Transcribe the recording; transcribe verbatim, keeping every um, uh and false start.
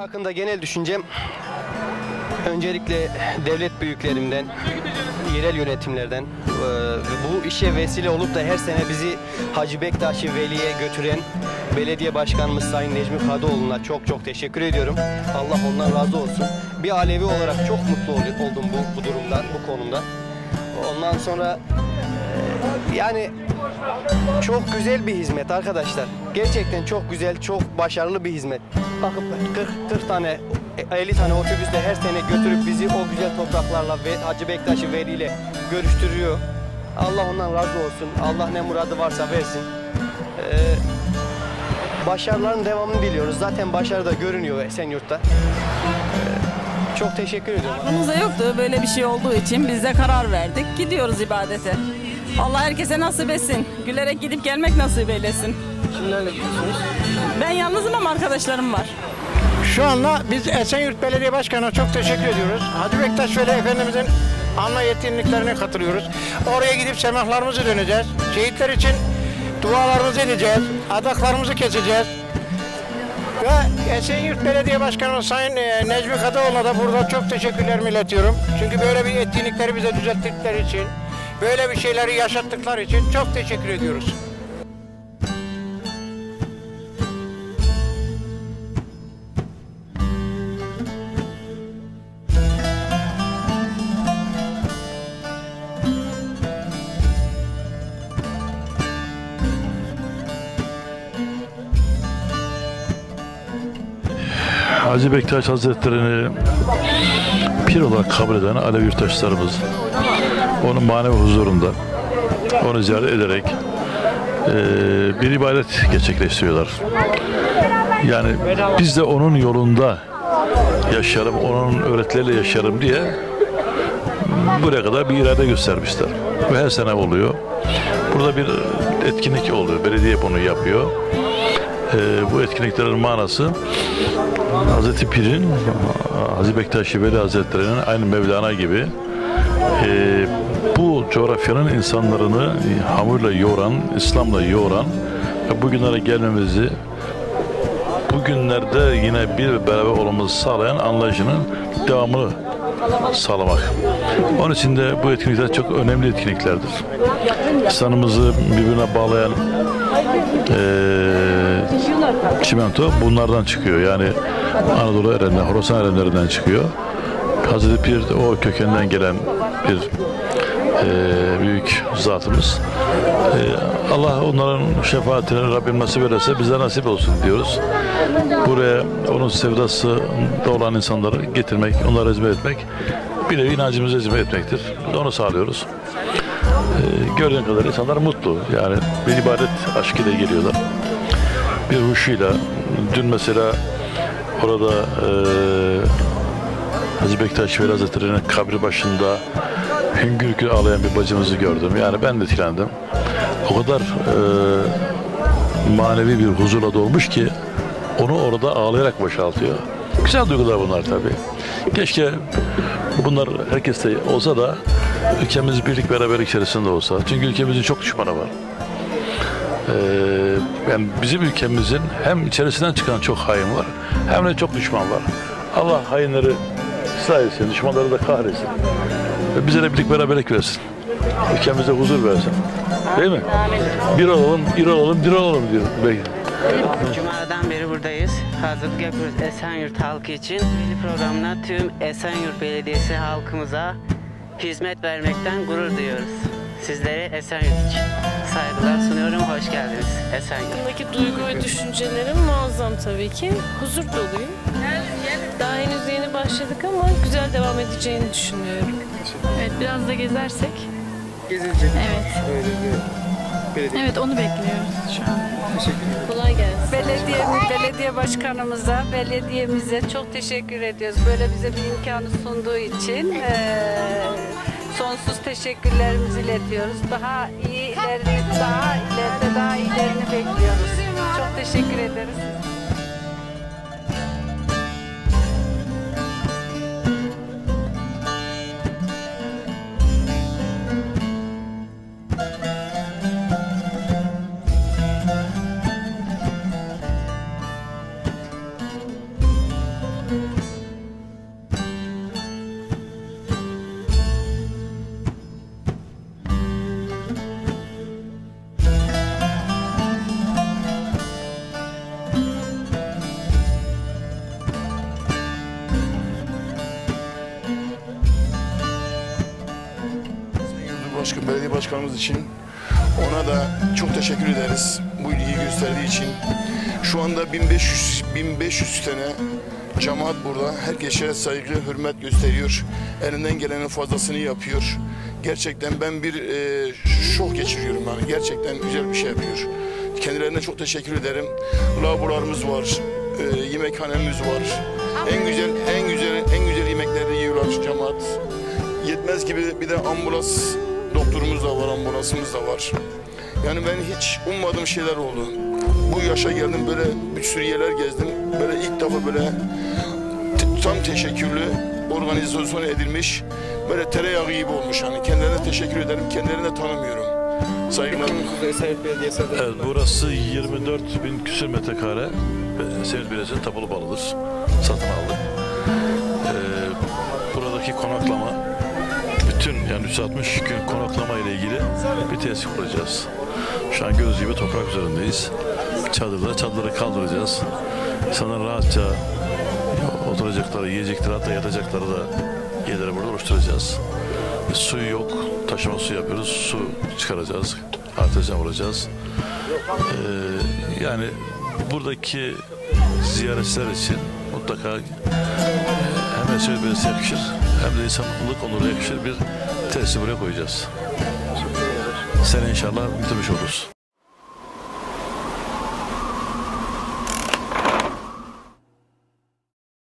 hakkında genel düşüncem, öncelikle devlet büyüklerimden, yerel yönetimlerden bu işe vesile olup da her sene bizi Hacı Bektaş-ı Veli'ye götüren belediye başkanımız Sayın Necmi Kadıoğlu'na çok çok teşekkür ediyorum. Allah ondan razı olsun. Bir Alevi olarak çok mutlu oldum bu, bu durumdan, bu konumda. Ondan sonra yani çok güzel bir hizmet arkadaşlar. Gerçekten çok güzel, çok başarılı bir hizmet. Bakıp kırk kırk tane, elli tane otobüsle her sene götürüp bizi o güzel topraklarla ve Hacı Bektaş-ı Veli ile görüştürüyor. Allah ondan razı olsun. Allah ne muradı varsa versin. Ee, başarıların devamını diliyoruz. Zaten başarı da görünüyor Esenyurt'ta. Ee, çok teşekkür ediyorum. Aklımızda yoktu böyle bir şey olduğu için biz de karar verdik. Gidiyoruz ibadete. Allah herkese nasip etsin. Gülerek gidip gelmek nasip eylesin. Kimlerle gidiyorsunuz? Ben yalnızım ama arkadaşlarım var. Şu anda biz Esenyurt Belediye Başkanı'na çok teşekkür ediyoruz. Hacı Bektaş Veli Efendimizin anma yetkinliklerine katılıyoruz. Oraya gidip semahlarımızı döneceğiz. Şehitler için dualarımızı edeceğiz. Adaklarımızı keseceğiz. Ve Esenyurt Belediye Başkanı Sayın Necmi Kadıoğlu'na da burada çok teşekkürlerimi iletiyorum. Çünkü böyle bir etkinlikleri bize düzelttikleri için, böyle bir şeyleri yaşattıkları için çok teşekkür ediyoruz. Hacı Bektaş Hazretleri'ni pir olarak kabul eden Alevi yurttaşlarımız onun manevi huzurunda onu ziyaret ederek e, bir ibadet gerçekleştiriyorlar. Yani biz de onun yolunda yaşayalım, onun öğretileriyle yaşayalım diye buraya kadar bir irade göstermişler. Ve her sene oluyor. Burada bir etkinlik oluyor. Belediye bunu yapıyor. E, bu etkinliklerin manası Hazreti Pir'in, Hacı Bektaş-ı Veli Hazretleri'nin aynı Mevlana gibi e, bu coğrafyanın insanlarını hamurla yoğuran, İslam'la yoğuran ve bugünlere gelmemizi, bugünlerde yine bir beraber olmamızı sağlayan anlayışının devamını sağlamak. Onun için de bu etkinlikler çok önemli etkinliklerdir. İnsanımızı birbirine bağlayan e, çimento bunlardan çıkıyor. Yani Anadolu erenler, Horasan erenlerinden çıkıyor. Hazreti Pir de o kökenden gelen bir e, büyük zatımız. E, Allah onların şefaatini Rabbim nasip ederse bize nasip olsun diyoruz. Buraya onun sevdası da olan insanları getirmek, onlara hizmet etmek, bir nevi inancımıza hizmet etmektir. Onu sağlıyoruz. E, gördüğün kadar insanlar mutlu. Yani bir ibadet aşkıyla geliyorlar. Bir huşuyla. Dün mesela orada e, Hacı Bektaş Veli Hazretleri'nin kabri başında hüngür hüngür ağlayan bir bacımızı gördüm. Yani ben de etkilendim. O kadar e, manevi bir huzurla dolmuş ki onu orada ağlayarak boşaltıyor. Güzel duygular bunlar tabii. Keşke bunlar herkeste olsa da ülkemiz birlik beraberlik içerisinde olsa. Çünkü ülkemizin çok düşmanı var. Ee, yani bizim ülkemizin hem içerisinden çıkan çok hain var, hem de çok düşman var. Allah hainleri ıslah etsin, düşmanları da kahretsin. Ve bize de birlik beraberlik versin. Ülkemize huzur versin. Değil mi? Bir olalım, bir olalım, bir olalım diyor. Belki. Cuma'dan beri buradayız. Hazırlık yapıyoruz Esenyurt halkı için. Veli programına tüm Esenyurt Belediyesi halkımıza hizmet vermekten gurur duyuyoruz. Sizlere Esenyurt için saygılar sunuyorum. Hoş geldiniz Esenyurt. Bundaki duygu ve düşüncelerim muazzam tabii ki. Huzur doluyum. Daha henüz yeni başladık ama güzel devam edeceğini düşünüyorum. Evet, biraz da gezersek. Gezilecek. Evet. Öyle bir belediye. Evet, onu bekliyoruz şu an. Teşekkür ederim. Kolay gelsin. Belediye, belediye başkanımıza, belediyemize çok teşekkür ediyoruz. Böyle bize bir imkanı sunduğu için eee, sonsuz teşekkürlerimizi iletiyoruz. Daha iyilerini, daha ileride daha iyilerini bekliyoruz. Çok teşekkür ederiz. başkan, belediye başkanımız için. Ona da çok teşekkür ederiz bu ilgiyi gösterdiği için. Şu anda bin beş yüz bin beş yüz tane cemaat burada. Herkese saygı, hürmet gösteriyor. Elinden gelenin fazlasını yapıyor. Gerçekten ben bir e, şok geçiriyorum. Yani gerçekten güzel bir şey yapıyor. Kendilerine çok teşekkür ederim. Lavabolarımız var, e, yemekhanemiz var. En güzel, en güzel, en güzel yemekleri yiyorlar cemaat. Yetmez gibi bir de ambulans doktorumuz da var, ambulansımız da var. Yani ben hiç ummadığım şeyler oldu. Bu yaşa geldim, böyle bir sürü yerler gezdim. Böyle ilk defa böyle tam teşekkürlü, organizasyon edilmiş, böyle tereyağı gibi olmuş. Yani kendilerine teşekkür ederim, kendilerini de tanımıyorum. Saygılarım. Esenyurt Belediyesi adına. Evet, burası yirmi dört bin küsür metrekare. Esenyurt Belediyesi'nin tapulu balıdır. Satın aldık. Ee, buradaki konaklama, bütün yani üç yüz altmış gün konaklama ile ilgili bir tesis kuracağız. Şu an gördüğünüz gibi toprak üzerindeyiz. Çadırda, çadırları kaldıracağız. İnsanlar rahatça oturacakları, yiyecekleri, hatta yatacakları da yerleri burada oluşturacağız. E, suyu yok, taşıma su yapıyoruz, su çıkaracağız, artezyen vuracağız. Ee, yani buradaki ziyaretçiler için mutlaka e, hem Esenyurt Belediyesi'ne yakışır, hem de insanlık onuruna yakışır bir tesis buraya koyacağız. Sene inşallah bitirmiş oluruz.